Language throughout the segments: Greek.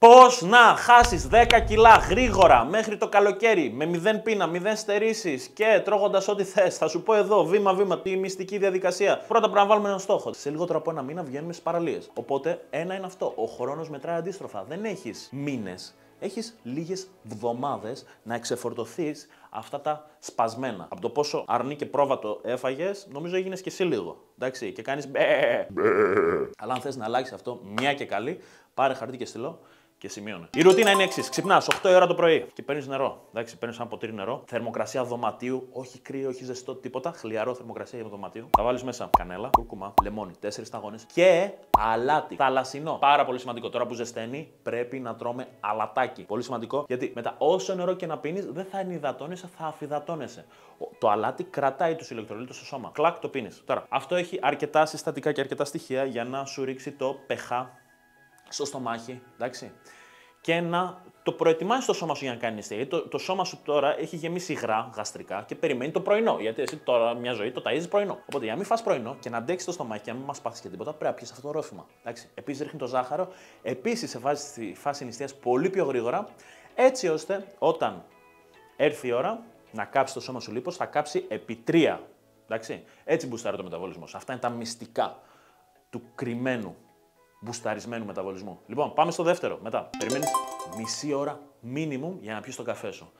Πώς να χάσεις 10 κιλά γρήγορα μέχρι το καλοκαίρι με 0 πείνα, 0 στερήσεις και τρώγοντας ό,τι θες. Θα σου πω εδώ βήμα-βήμα τη μυστική διαδικασία. Πρώτα πρέπει να βάλουμε έναν στόχο. Σε λιγότερο από ένα μήνα βγαίνουμε στις παραλίες. Οπότε ένα είναι αυτό. Ο χρόνος μετράει αντίστροφα. Δεν έχεις μήνες. Έχεις λίγες βδομάδες να εξεφορτωθείς αυτά τα σπασμένα. Από το πόσο αρνί και πρόβατο έφαγες, νομίζω έγινες και εσύ λίγο. Εντάξει, και κάνεις μπε. Αλλά αν θες να αλλάξεις αυτό μια και καλή, πάρε χαρτί και στυλό και σημείωνε. Η ρουτίνα είναι εξής. Ξυπνάς 8 η ώρα το πρωί και παίρνεις νερό. Εντάξει, παίρνεις ένα ποτήρι νερό. Θερμοκρασία δωματίου, όχι κρύο, όχι ζεστό, τίποτα. Χλιαρό θερμοκρασία για το δωματίο. Θα βάλεις μέσα κανέλα, κουρκουμά, λεμόνι, 4 σταγόνες και αλάτι. Θαλασσινό. Πάρα πολύ σημαντικό. Τώρα που ζεσταίνει, πρέπει να τρώμε αλατάκι. Πολύ σημαντικό γιατί μετά όσο νερό και να πίνεις, δεν θα ενυδατώνεσαι, θα αφυδατώνεσαι. Το αλάτι κρατάει τους ηλεκτρολίτους στο σώμα. Κλακ το πίνεις. Τώρα, αυτό έχει αρκετά συστατικά και αρκετά στοιχεία για να σου ρίξει το pH στο στομάχι, εντάξει. Και να το προετοιμάσεις το σώμα σου για να κάνει νηστεία. Γιατί το σώμα σου τώρα έχει γεμίσει υγρά γαστρικά και περιμένει το πρωινό. Γιατί εσύ τώρα μια ζωή το ταΐζεις πρωινό. Οπότε για να μην φας πρωινό και να αντέξεις το στομάχι και να μην μας πάθεις και τίποτα, πρέπει να πιεις αυτό το ρόφημα. Επίσης ρίχνει το ζάχαρο. Επίσης σε βάζει στη φάση νηστείας πολύ πιο γρήγορα, έτσι ώστε όταν έρθει η ώρα να κάψει το σώμα σου λίπος, θα κάψει επί 3. Εντάξει. Έτσι μπουστάρει το μεταβολισμό. Αυτά είναι τα μυστικά του κρυμμένου μπουσταρισμένου μεταβολισμού. Λοιπόν, πάμε στο δεύτερο. Μετά, περιμένεις μισή ώρα minimum για να πιεις τον καφέ σου.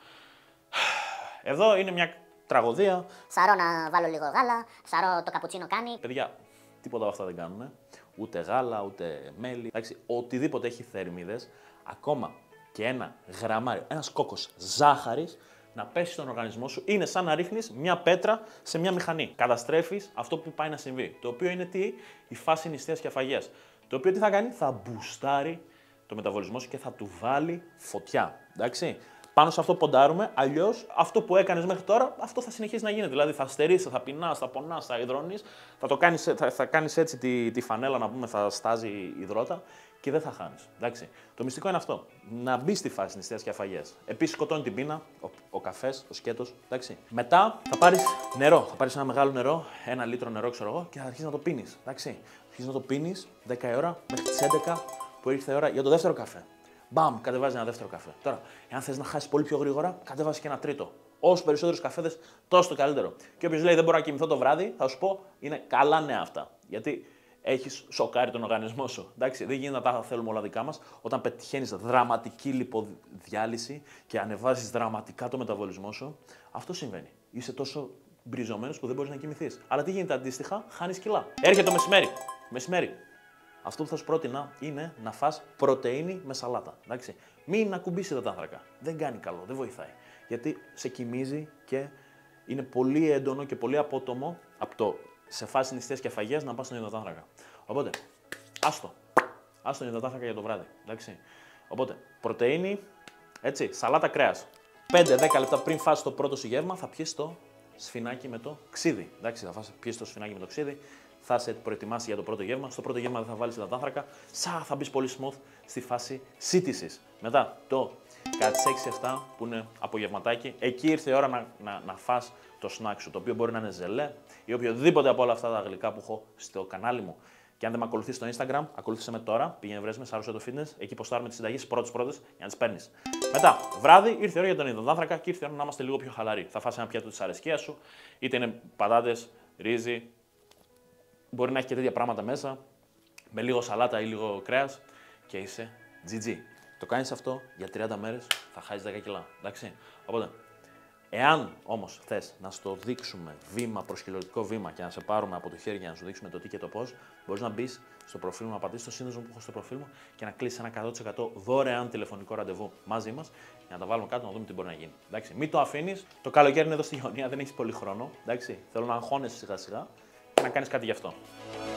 Εδώ είναι μια τραγωδία. Σαρώ να βάλω λίγο γάλα, σαρώ το καπουτσίνο κάνει. Παιδιά, τίποτα από αυτά δεν κάνουν. Ούτε γάλα, ούτε μέλι. Εντάξει, οτιδήποτε έχει θερμίδες, ακόμα και ένα γραμμάριο, ένας κόκκος ζάχαρης, να πέσει στον οργανισμό σου, είναι σαν να ρίχνεις μια πέτρα σε μια μηχανή. Καταστρέφεις αυτό που πάει να συμβεί. Το οποίο είναι τι? Η φάση νηστείας και αφαγίας. Το οποίο τι θα κάνει? Θα μπουστάρει το μεταβολισμό σου και θα του βάλει φωτιά. Εντάξει. Πάνω σε αυτό ποντάρουμε, αλλιώς αυτό που έκανες μέχρι τώρα, αυτό θα συνεχίσει να γίνεται. Δηλαδή θα στερείς, θα πεινάς, θα πονάς, θα υδρώνεις, θα κάνεις έτσι τη φανέλα να πούμε, θα στάζει υδρότα και δεν θα χάνεις. Εντάξει. Το μυστικό είναι αυτό. Να μπει στη φάση νηστείας και αφαγίας. Επίσης σκοτώνει την πείνα, ο καφές, ο σκέτος. Εντάξει. Μετά θα πάρεις νερό. Θα πάρεις ένα μεγάλο νερό, 1 λίτρο νερό, ξέρω εγώ, και θα αρχίσεις να το πίνεις. Εντάξει. Αρχίσεις να το πίνεις 10 η ώρα μέχρι τις 11 που ήρθε η ώρα για το δεύτερο καφέ. Μπαμ, κατεβάζει ένα δεύτερο καφέ. Τώρα, εάν θες να χάσεις πολύ πιο γρήγορα, κατεβάζει και ένα τρίτο. Όσο περισσότερους καφέδες, τόσο το καλύτερο. Και όποιος λέει δεν μπορώ να κοιμηθώ το βράδυ, θα σου πω είναι καλά νέα αυτά. Γιατί έχεις σοκάρει τον οργανισμό σου. Εντάξει, δεν γίνεται να τα θέλουμε όλα δικά μας. Όταν πετυχαίνεις δραματική λιποδιάλυση και ανεβάζεις δραματικά το μεταβολισμό σου, αυτό συμβαίνει. Είσαι τόσο μπριζωμένος που δεν μπορείς να κοιμηθείς. Αλλά τι γίνεται αντίστοιχα? Χάνεις κιλά. Έρχεται το μεσημέρι. Μεσημέρι. Αυτό που θα σου πρότεινα είναι να φας πρωτεΐνη με σαλάτα. Εντάξει. Μην ακουμπήσεις υδατάνθρακα. Δεν κάνει καλό, δεν βοηθάει. Γιατί σε κοιμίζει και είναι πολύ έντονο και πολύ απότομο από το σε φάση νηστείας και αφαγίας να πας στον υδατάνθρακα. Οπότε, άστο. Άστο τον υδατάνθρακα για το βράδυ. Εντάξει. Οπότε, πρωτεΐνη, έτσι, σαλάτα κρέας. 5-10 λεπτά πριν φας το πρώτο σου γεύμα, θα πιεις το σφινάκι με το ξύδι. Εντάξει, θα πιεις το σφινάκι με το ξύδι. Θα σε προετοιμάσει για το πρώτο γεύμα. Στο πρώτο γεύμα δεν θα βάλεις υδατάνθρακα. Θα μπεις πολύ smooth στη φάση σύντησης. Μετά το κάτι 6-7 που είναι απογευματάκι. Εκεί ήρθε η ώρα να φας το snack σου. Το οποίο μπορεί να είναι ζελέ ή οποιοδήποτε από όλα αυτά τα γλυκά που έχω στο κανάλι μου. Και αν δεν με ακολουθείς στο Instagram, ακολούθησε με τώρα. Πήγαινε βρες με, Σάρωσε το Fitness. Εκεί ποστάρουμε τις συνταγές πρώτες για να τις παίρνεις. Μετά, βράδυ, ήρθε η ώρα για τον υδατάνθρακα και ήρθε η ώρα να είμαστε λίγο πιο χαλαροί. Θα φας ένα πιάτο της αρεσκίας σου, είτε είναι πατάτες, ρύζι. Μπορεί να έχει και τέτοια πράγματα μέσα, με λίγο σαλάτα ή λίγο κρέας και είσαι GG. Το κάνεις αυτό για 30 μέρες, θα χάσεις 10 κιλά. Εντάξει. Οπότε, εάν όμως θες να στο δείξουμε βήμα προς χιλιοτικό βήμα και να σε πάρουμε από το χέρι για να σου δείξουμε το τι και το πώς, μπορείς να μπεις στο προφίλ μου, να πατήσεις το σύνδεσμο που έχω στο προφίλ μου και να κλείσεις ένα 100% δωρεάν τηλεφωνικό ραντεβού μαζί μας για να τα βάλουμε κάτω να δούμε τι μπορεί να γίνει. Εντάξει. Μην το αφήνεις. Το καλοκαίρι είναι εδώ στη γωνία, δεν έχεις πολύ χρόνο. Εντάξει. Θέλω να αγχώνεσαι σιγά σιγά και να κάνεις κάτι γι' αυτό.